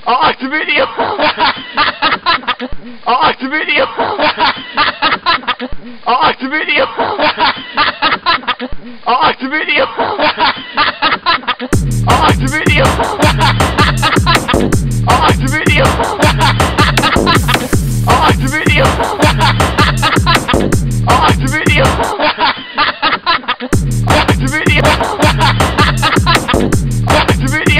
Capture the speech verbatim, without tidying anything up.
I like the video. I like the video. I like the video. I like the video. I like the video. I like the video. I like the video. I like the video. I like the video. I like the video.